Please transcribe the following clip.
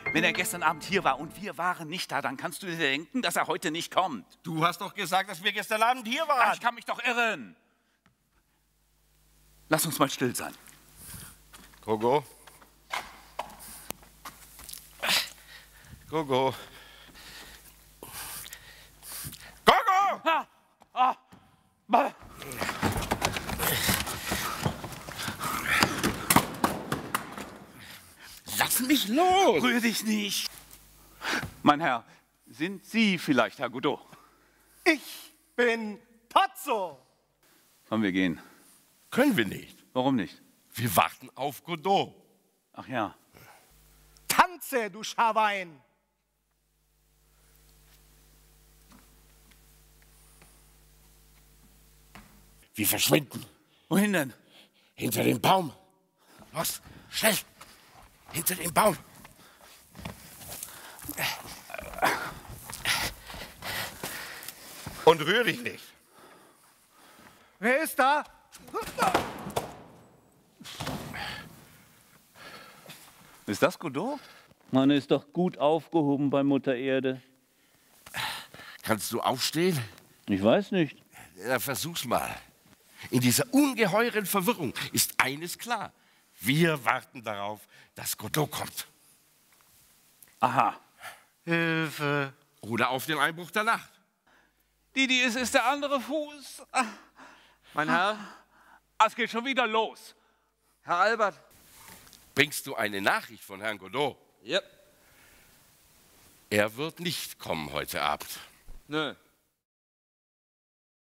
Wenn er gestern Abend hier war und wir waren nicht da, dann kannst du dir denken, dass er heute nicht kommt. Du hast doch gesagt, dass wir gestern Abend hier waren. Ich kann mich doch irren. Lass uns mal still sein. Gogo. Gogo. Gogo! Lass mich los! Rühr dich nicht. Mein Herr, sind Sie vielleicht Herr Godot? Ich bin Pazzo. Komm, wir gehen. Können wir nicht. Warum nicht? Wir warten auf Godot. Ach ja. Tanze, du Schawein. Wir verschwinden. Wohin denn? Hinter dem Baum. Los, schnell. Hinter dem Baum. Und rühr dich nicht. Wer ist da? Ist das Godot? Man ist doch gut aufgehoben bei Mutter Erde. Kannst du aufstehen? Ich weiß nicht. Ja, versuch's mal. In dieser ungeheuren Verwirrung ist eines klar. Wir warten darauf, dass Godot kommt. Aha. Hilfe. Oder auf den Einbruch der Nacht. Didi, es ist der andere Fuß. Mein Herr, Es geht schon wieder los. Herr Albert. Bringst du eine Nachricht von Herrn Godot? Ja. Er wird nicht kommen heute Abend. Nö.